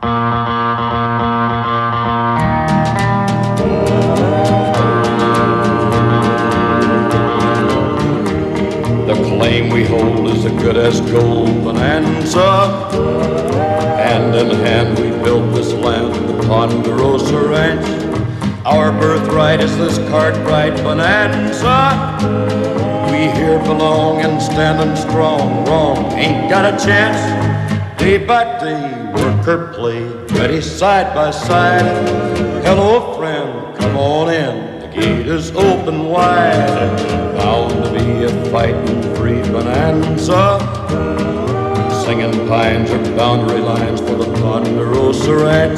The claim we hold is as good as gold, Bonanza. Hand in hand we built this land, the Ponderosa Ranch. Our birthright is this Cartwright Bonanza. We here belong and standing strong. Wrong ain't got a chance. Day by day, work or play, ready side by side. Hello, friend, come on in. The gate is open wide. Bound to be a fighting free Bonanza. Singing pines are boundary lines for the Ponderosa Ranch.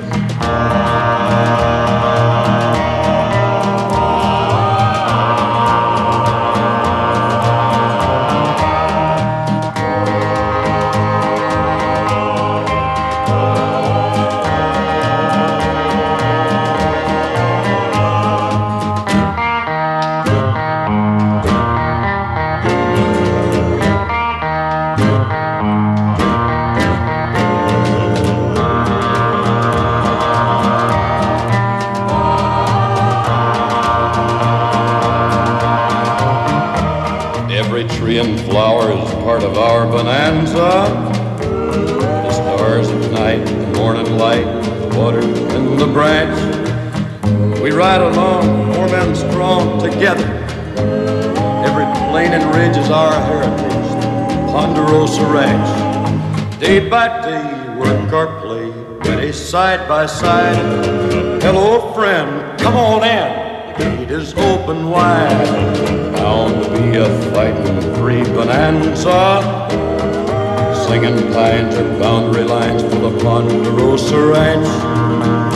Every tree and flower is part of our Bonanza. The stars at night, the morning light, the water in the branch. We ride along, 4 men strong together. Every plain and ridge is our heritage, the Ponderosa Ranch. Day by day, work or play, ready side by side. Hello, friend, come on in. The gate is open wide. Bound to be a fighting free Bonanza. Singing pines are boundary lines for the Ponderosa Ranch.